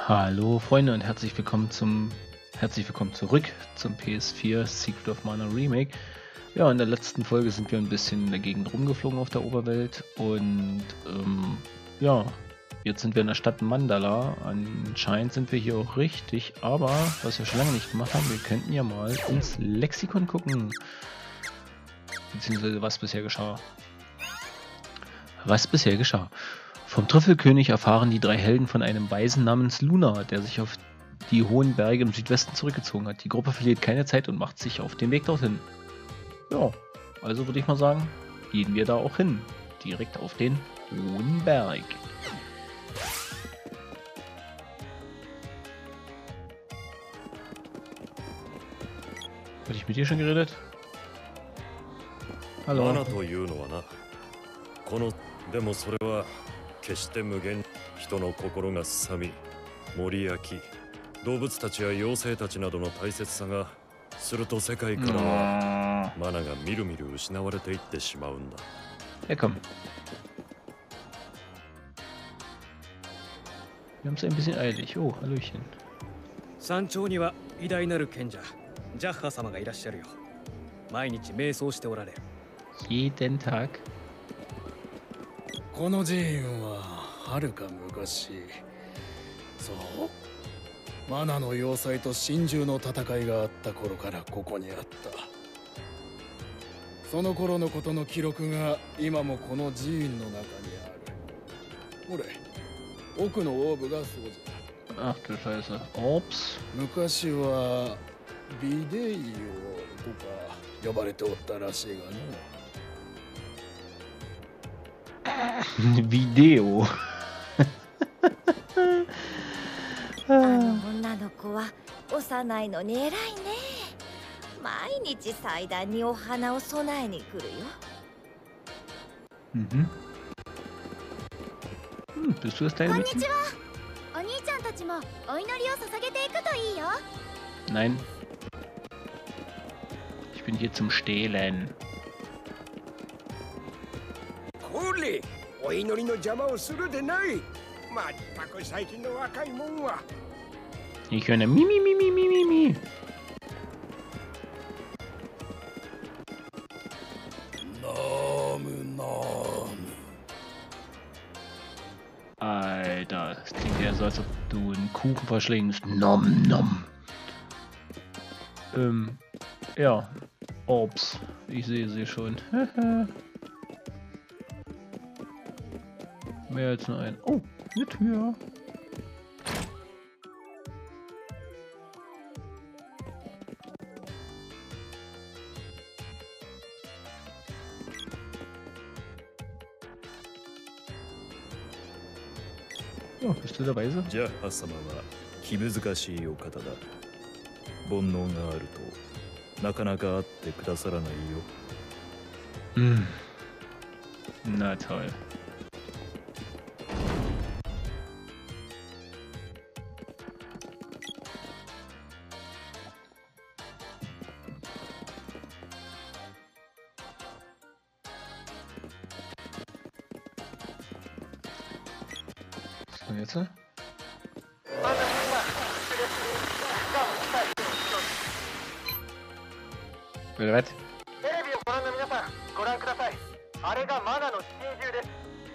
Hallo Freunde und herzlich willkommen zurück zum PS4 Secret of Mana Remake. Ja, in der letzten Folge sind wir ein bisschen in der Gegend rumgeflogen auf der Oberwelt und ja, jetzt sind wir in der Stadt Mandala. Anscheinend sind wir hier auch richtig, aber was wir schon lange nicht gemacht haben, wir könnten ja mal ins Lexikon gucken. Beziehungsweise was bisher geschah. Vom Trüffelkönig erfahren die drei Helden von einem Weisen namens Luna, der sich auf die hohen Berge im Südwesten zurückgezogen hat. Die Gruppe verliert keine Zeit und macht sich auf den Weg dorthin. Ja, also würde ich mal sagen, gehen wir da auch hin. Direkt auf den hohen Berg. Hatte ich mit dir schon geredet? Hallo. というのはな、このでもそれは決して無限、人の心がすさみ、森焼き、動物たちや妖精たちなどの大切さがすると世界からはマナがみるみる失われていってしまうんだ。 Ja, komm. Wir haben es ein bisschen eilig. Oh, Hallöchen. 山頂には偉大なる賢者ジャッハ様がいらっしゃるよ。毎日瞑想しておられる。 Jeden Tag. この寺院ははるか昔、そうマナの要塞と神獣の戦いがあった頃からここにあった。その頃のことの記録が今もこの寺院の中にある。ほれ、奥のオーブがそうじゃ。 Ach du Scheiße. Ops. 昔はビデイオとか呼ばれておったらしいがね。 Video. あの女の子は幼いのに偉いね。毎日祭壇にお花を供えに来るよ。 Bist du das kleine こんに Mädchen? ちは。お兄ちゃんたちもお祈りを捧げていくといいよ。 Nein. Ich bin hier zum Stehlen. これ、お祈りの邪魔をするでない。まったく最近の若いもんは。 Ich höre eine Mimi, Mimi, Mimi, Mimi. Alter, das klingt ja so, als ob du einen Kuchen verschlingst. Nom, nom. Ja. Ops. Ich sehe sie schon. Mehr als nur ein. Oh, eine Tür. Ja, bist du dabei so? ジャッハ様は気難しいお方だ。煩悩があるとなかなか会ってくださらないよ。 Na toll. Und jetzt? Wer was? テレビをご覧の皆さん、ご覧ください。あれがマナの珍獣です。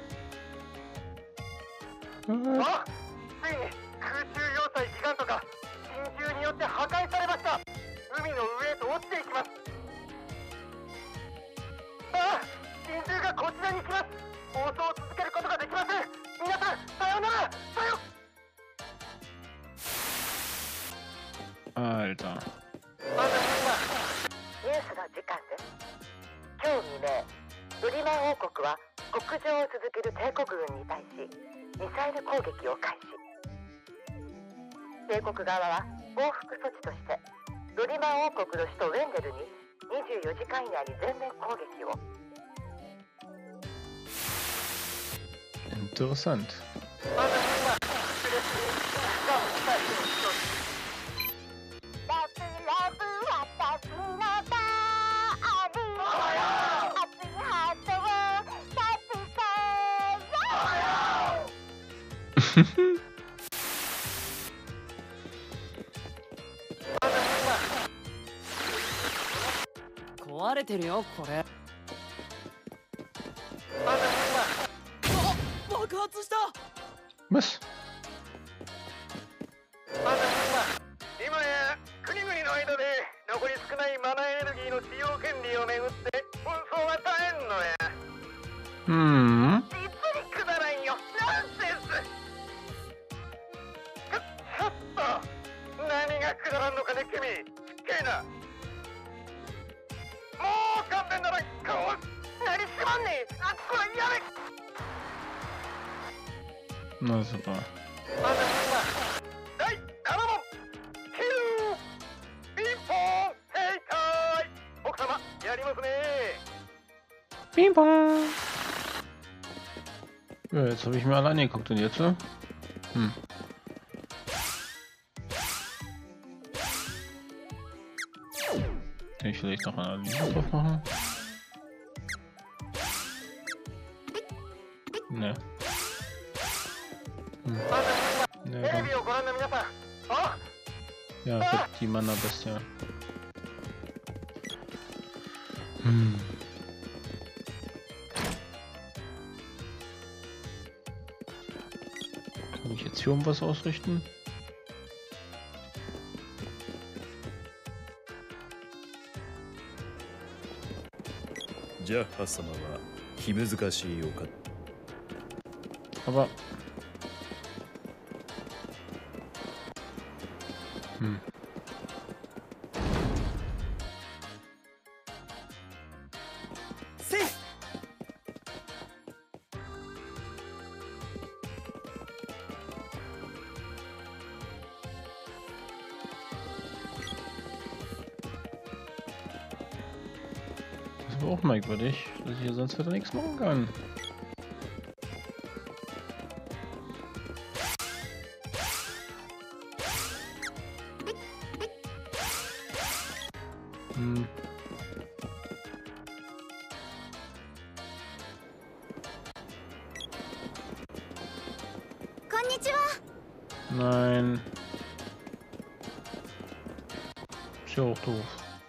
あ、ついに空中要塞ギガントが珍獣によって破壊されました。海の上へと落ちていきます。あ、珍獣がこちらに来ます。放送を続けることができません。皆さん、さようなら。さよ。 Alter. ニュースの時間です。今日未明、ブリマン王国は北上を続ける帝国軍に対しミサイル攻撃を開始。帝国側は報復措置としてドリマン王国の首都ウェンデルに24時間以内に全面攻撃を。 Interessant. れてるよこれ。爆発した。 Was? 今や国々の間で残り少ないマナエネルギーの使用権利をめぐって紛争が絶えんのや。 Hm. 実にくだらんよ。ナンセンス。ちょっと何がくだらんのかね君。すっげえな。もう勘弁だな。こう何しまんねえ。あっこれやめ。 Na super. 第7問。キュー。ピンポン正解。奥様やりますね。 Ping-Pong. Ja, jetzt habe ich mir alleine geguckt und jetzt? Hm. Kann ich vielleicht noch eine Analyse drauf machen? Ne. Hm. Ne, テレビをご覧の皆さん。あ、 ja, ich hab die Mana-Bestie. Hm. Kann ich jetzt hier irgendwas ausrichten? Aber... Hm. Das ist aber auch merkwürdig, dass ich hier sonst wieder nichts machen kann. Hm. Nein. Ist ja auch doof.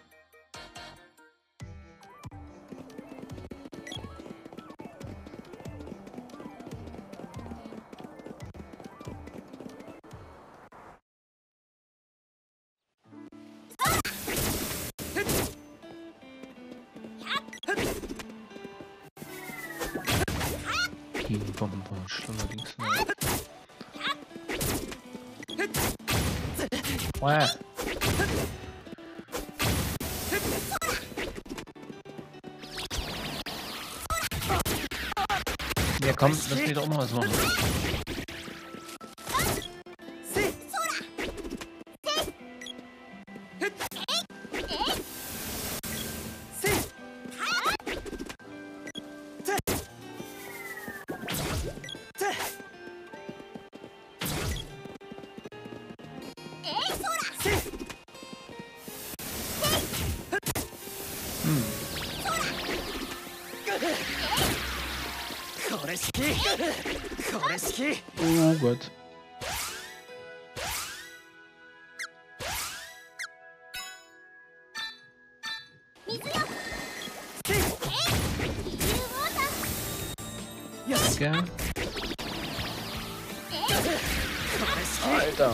Ping-Pong-Pong, allerdings nicht. Wow. Ja komm, lass mich doch mal was machen. Oh Gott. Okay. Alter.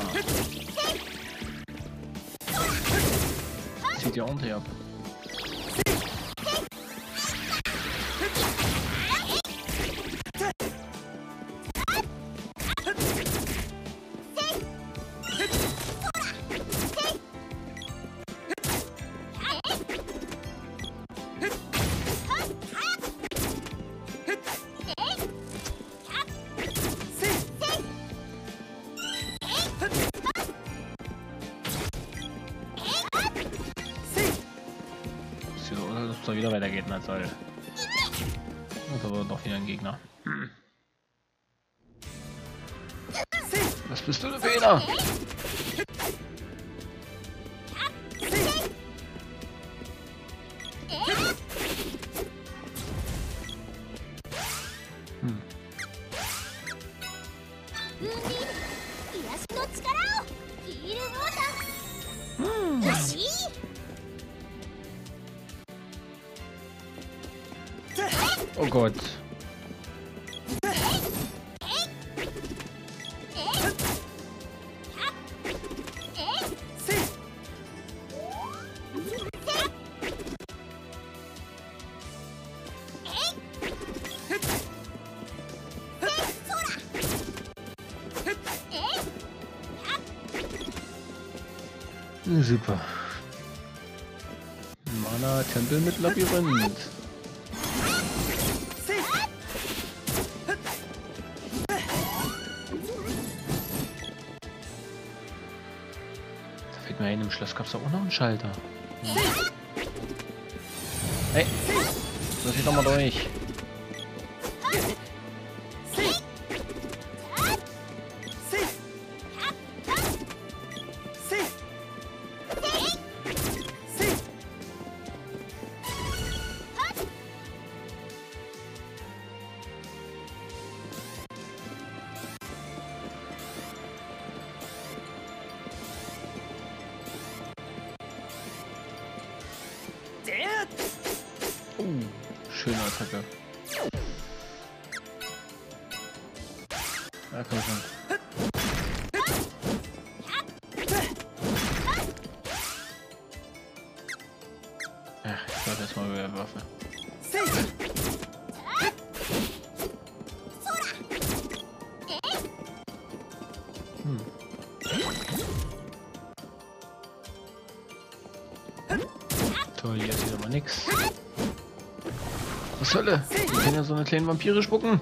Zieht ja ordentlich ab. So, wieder weitergeht, na toll. Das ist aber doch wieder ein Gegner. Hm. Was bist du, Fehler? Hm. Oh Gott. Super. Mana-Tempel mit Labyrinth. Da fällt mir ein, im Schloss gab es auch noch einen Schalter. Hey, lass mich doch mal durch. Schöne Attacke. Ja, komm schon. Ach, ich brauche erstmal wieder Waffe. Toll, hier ist wieder mal nix. Was Hölle? Die können ja so eine kleine Vampire spucken.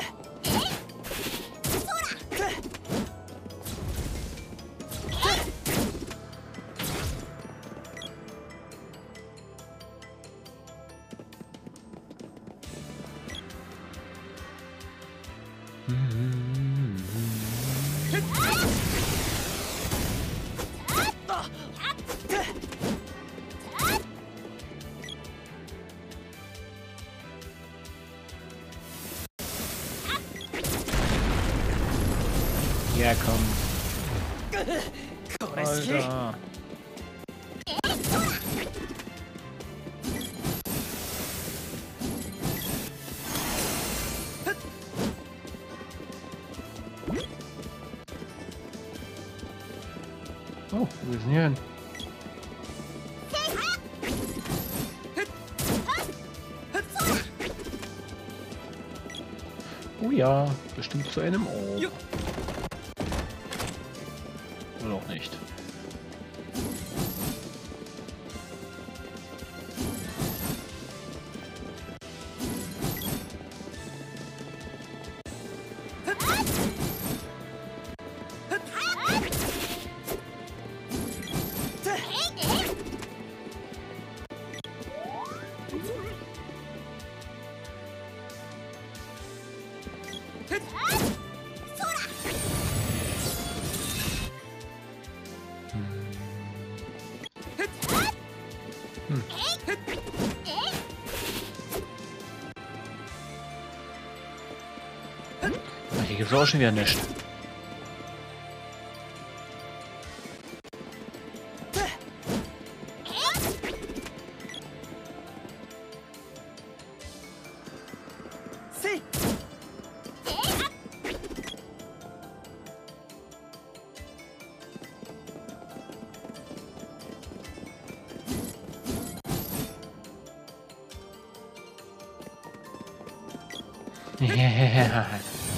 Ja, komm. Alter. Oh, wo ist denn hier hin? Oh ja, bestimmt zu einem Orb. Oder auch nicht. Hier gibt es auch schon wieder nichts. Ja.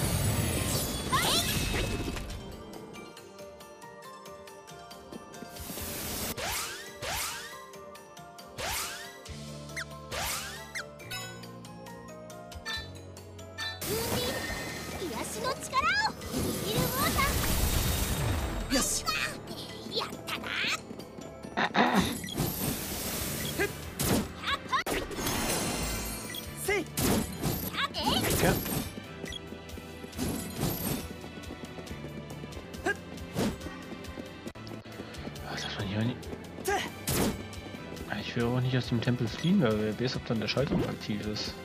Ich will auch nicht aus dem Tempel fliehen, weil wer weiß, ob dann der Schalter noch aktiv ist.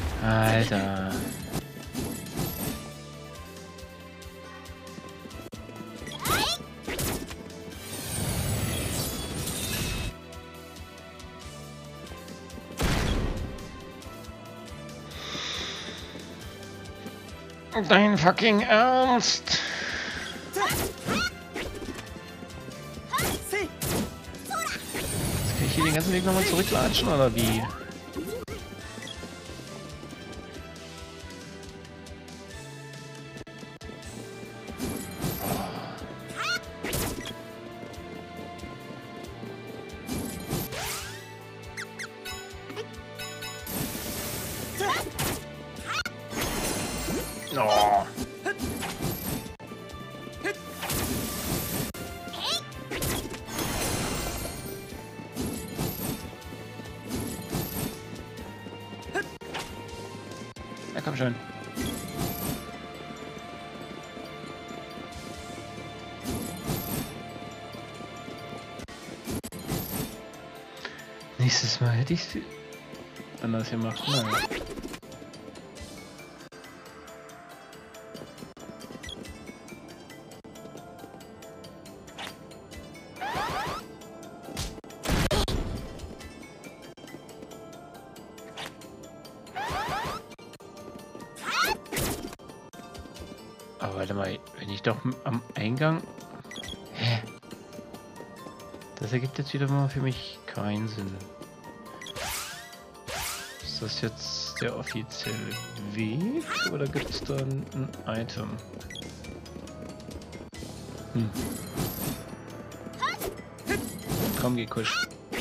Alter. Dein fucking Ernst? Jetzt kann ich hier den ganzen Weg nochmal zurücklatschen, oder wie? Oh. Ja, komm schon. Nächstes Mal hätte ich es anders gemacht. Naja. Aber warte mal, wenn ich doch am Eingang... Hä? Das ergibt jetzt wieder mal für mich keinen Sinn. Ist das jetzt der offizielle Weg? Oder gibt es da ein Item? Hm. Komm, geh kusch.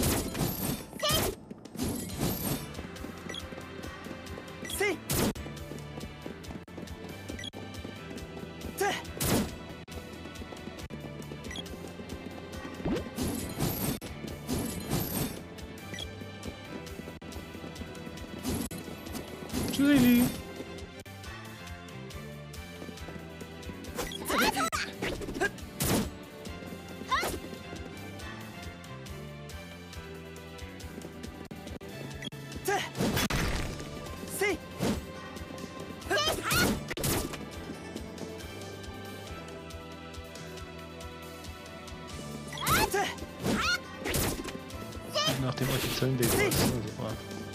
Tschüssi. Nach dem offiziellen Weg war es super.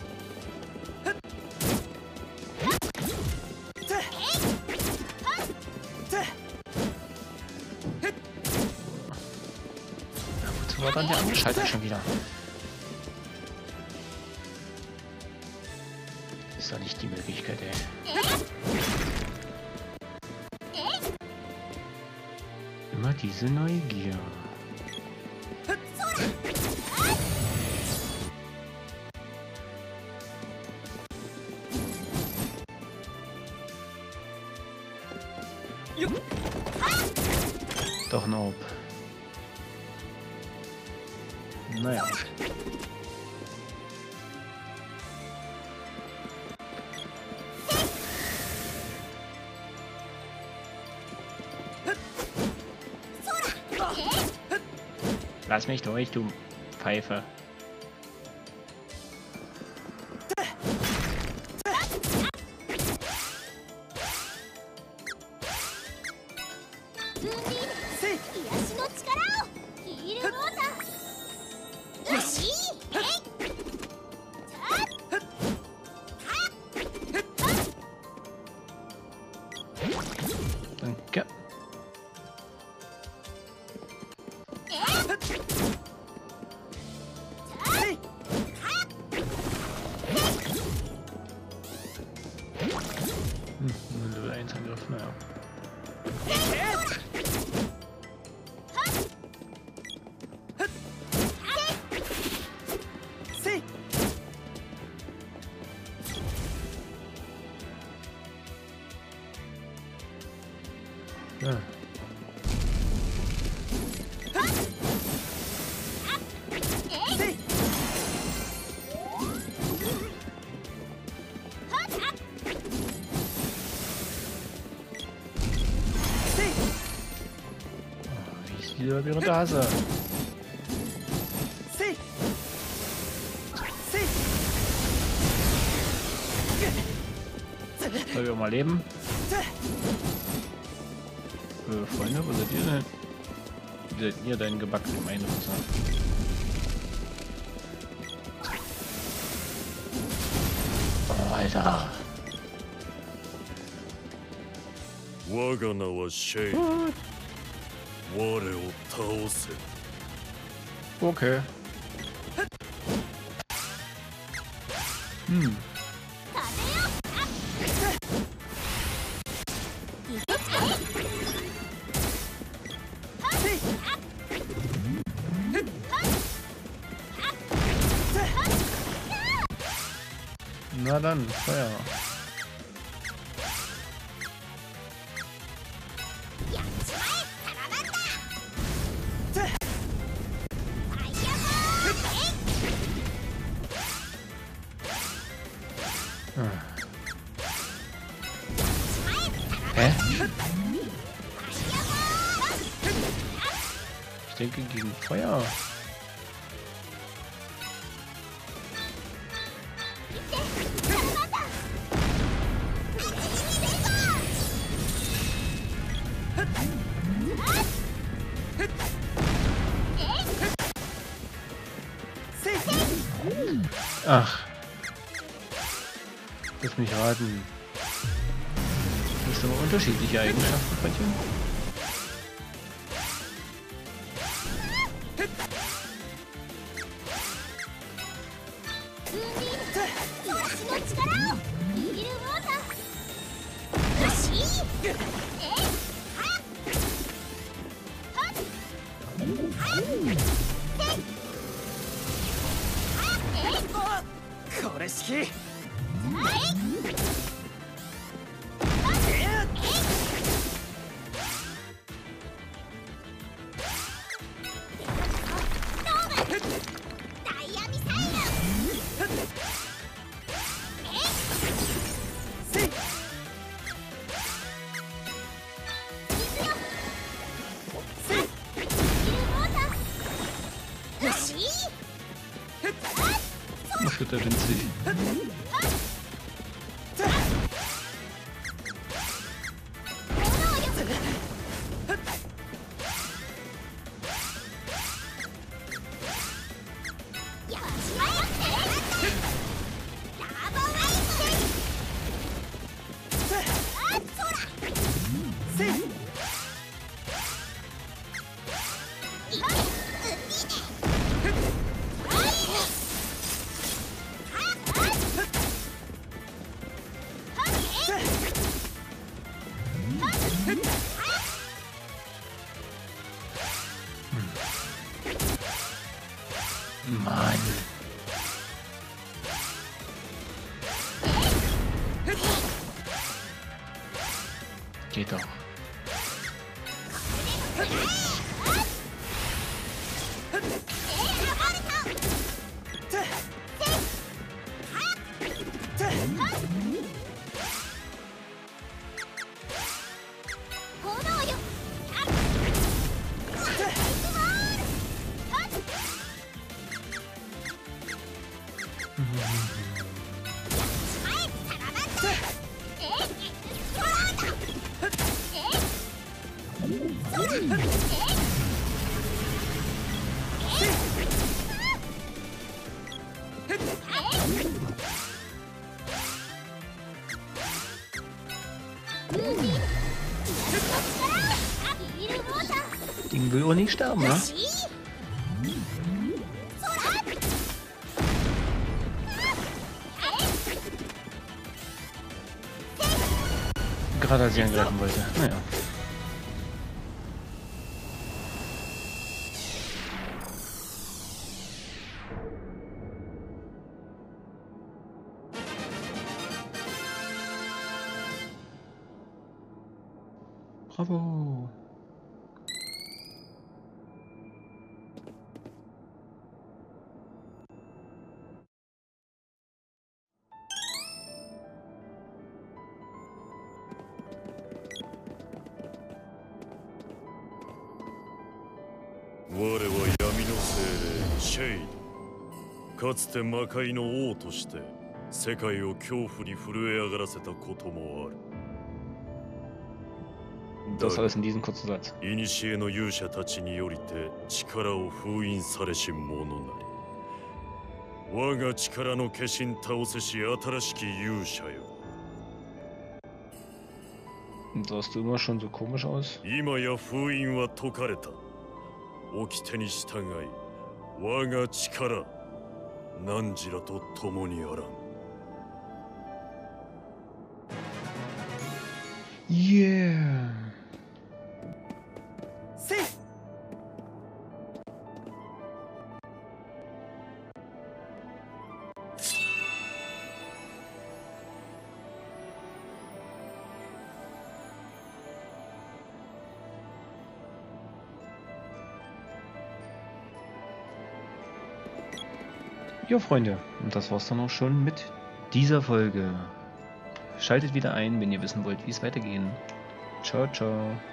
Wozu war dann der angeschaltet schon wieder? Ist doch nicht die Möglichkeit, ey. Immer diese Neugier. Doch ein Ob. Naja. Lass mich durch, du Pfeife. Danke. Level 1 Angriff, naja. Ja. Wie ist wieder während der Hase? Soll ich auch mal leben? Freunde, wo seid ihr denn? Wie seid ihr deinen gebackenen Einrüster? Oh, Alter. 我が名はシェイ。我を倒せ。 Okay. Hm. Na dann, Feuer. Hä? Ich denke gegen Feuer. Ach. Lass mich raten. Das sind aber unterschiedliche Eigenschaften von ihm. Das wird ja winzig. Mann. Geht doch. Ding will auch nicht sterben, ne? Gerade als ich angreifen wollte. Naja. Bravo. 我は闇の精霊シェイド。かつて魔界の王として世界を恐怖に震え上がらせたこともある。 Das alles in diesem kurzen Satz. 古の勇者たちによりて力を封印されし者なり。我が力の化身倒せし新しき勇者よ。 Und sahst du immer schon so komisch aus? 今や封印は解かれた。掟に従い、我が力、汝らと共にあらん。 Yeah! せい。 Ja, Freunde, und das war's dann auch schon mit dieser Folge. Schaltet wieder ein, wenn ihr wissen wollt, wie es weitergeht. Ciao, ciao.